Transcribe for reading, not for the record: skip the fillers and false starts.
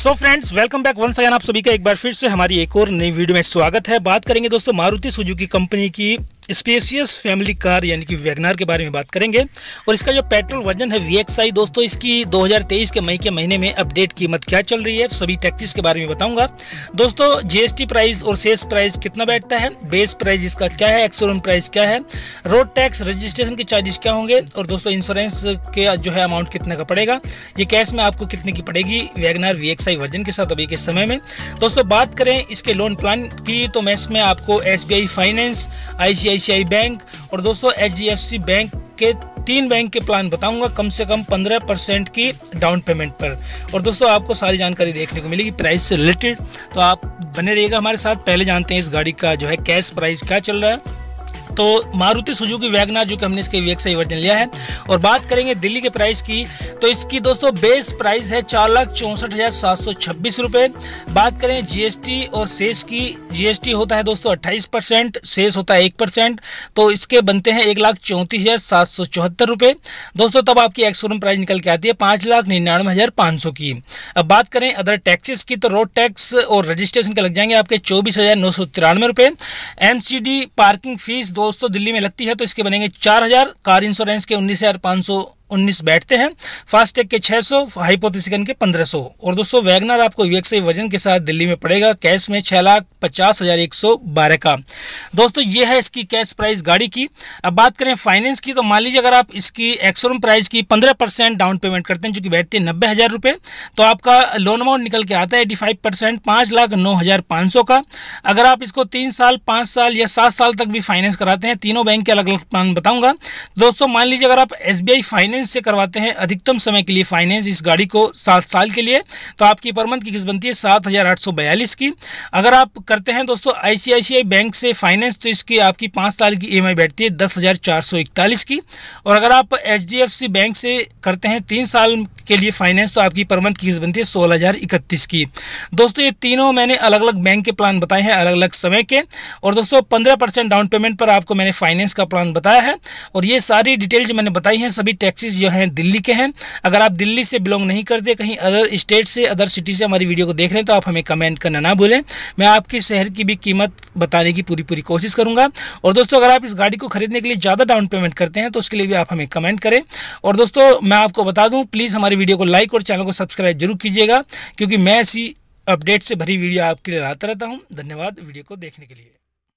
सो friends, welcome back once again. आप सभी का एक बार फिर से हमारी एक और नई वीडियो में स्वागत है। बात करेंगे दोस्तों मारुति सुजुकी कंपनी की स्पेशियस फैमिली कार यानी कि वैगनार के बारे में बात करेंगे। और इसका जो पेट्रोल वर्जन है VXI दोस्तों, इसकी 2023 के मई के महीने में अपडेट कीमत क्या चल रही है, सभी टैक्सेस के बारे में बताऊंगा दोस्तों। GST प्राइस और सेस प्राइस कितना बैठता है, बेस प्राइस इसका क्या है, एक्स-शोरूम प्राइस क्या है, रोड टैक्स रजिस्ट्रेशन के चार्जेस क्या होंगे, और दोस्तों इंश्योरेंस के जो है अमाउंट कितने का पड़ेगा, ये कैश में आपको कितने की पड़ेगी वैगनार VXI वर्जन के साथ अभी के समय में। दोस्तों बात करें इसके लोन प्लान की तो मैं इसमें आपको SBI फाइनेंस, ICICI बैंक और दोस्तों HDFC बैंक के 3 बैंक के प्लान बताऊंगा कम से कम 15% की डाउन पेमेंट पर। और दोस्तों आपको सारी जानकारी देखने को मिलेगी प्राइस से रिलेटेड, तो आप बने रहिएगा हमारे साथ। पहले जानते हैं इस गाड़ी का जो है कैश प्राइस क्या चल रहा है। तो मारुति सुजुकी वैगनार जो कि हमने इसके VXI वर्जन लिया है, और बात करेंगे दिल्ली के प्राइस की तो इसकी दोस्तों बेस प्राइस है 4,64,726 रुपये। बात करें GST और सेस की, GST होता है दोस्तों 28%, सेस होता है 1%, तो इसके बनते हैं 1,34,774 रुपये दोस्तों। तब आपकी एक्स-शोरूम प्राइस निकल के आती है 5,99,500 की। अब बात करें अदर टैक्सेस की तो रोड टैक्स और रजिस्ट्रेशन के लग जाएंगे आपके 24,993 रुपये। MCD पार्किंग फीस दोस्तों दिल्ली में लगती है तो इसके बनेंगे 4,000, कार इंश्योरेंस के 19,519 बैठते हैं, फास्टैग के 600, हाइपोथेसिकन के 1500। और दोस्तों वैगनार आपको VXI वर्जन के साथ दिल्ली में पड़ेगा कैश में 6,50,112 का। दोस्तों ये है इसकी कैश प्राइस गाड़ी की। अब बात करें फाइनेंस की तो मान लीजिए अगर आप इसकी एक्स-शोरूम प्राइस की 15% डाउन पेमेंट करते हैं जो कि बैठती है 90,000 रुपये, तो आपका लोन अमाउंट निकल के आता है 85%, 5,09,500 का। अगर आप इसको 3 साल, 5 साल या 7 साल तक भी फाइनेंस कराते हैं, तीनों बैंक के अलग अलग प्लान बताऊंगा दोस्तों। मान लीजिए अगर आप SBI फाइनेंस से करवाते हैं अधिकतम समय के लिए फाइनेंस इस गाड़ी को 7 साल के लिए, तो आपकी पर मंथ की किस्त बनती है 7,842 की। अगर आप करते हैं दोस्तों ICICI बैंक से फाइनेंस तो इसकी आपकी 5 साल की EMI बैठती है 10,441 की। और अगर आप HDFC बैंक से करते हैं 3 साल के लिए फाइनेंस तो आपकी पर मंथ की किस्त बनती है 16,031 की। दोस्तों ये तीनों मैंने अलग अलग बैंक के प्लान बताए हैं अलग अलग समय के। और दोस्तों 15% डाउन पेमेंट पर आपको मैंने फाइनेंस का प्लान बताया है। और ये सारी डिटेल जो मैंने बताई हैं सभी टैक्सेस जो हैं दिल्ली के हैं। अगर आप दिल्ली से बिलोंग नहीं करते, कहीं अदर स्टेट से, अदर सिटी से हमारी वीडियो को देख रहे हैं तो आप हमें कमेंट करना ना भूलें। मैं आपके शहर की भी कीमत बताने की पूरी कोशिश करूंगा। और दोस्तों अगर आप इस गाड़ी को खरीदने के लिए ज़्यादा डाउन पेमेंट करते हैं तो उसके लिए भी आप हमें कमेंट करें। और दोस्तों मैं आपको बता दूं प्लीज़ हमारी वीडियो को लाइक और चैनल को सब्सक्राइब जरूर कीजिएगा, क्योंकि मैं ऐसी अपडेट से भरी वीडियो आपके लिए लाता रहता हूँ। धन्यवाद वीडियो को देखने के लिए।